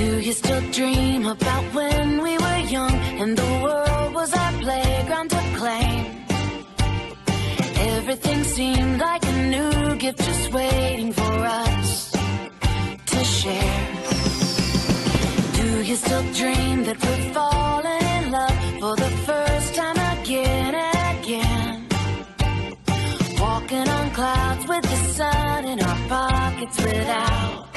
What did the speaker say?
Do you still dream about when we were young and the world was our playground to claim? Everything seemed like a new gift just waiting for us to share. Do you still dream that we're falling in love for the first time again and again? Walking on clouds with the sun in our pockets without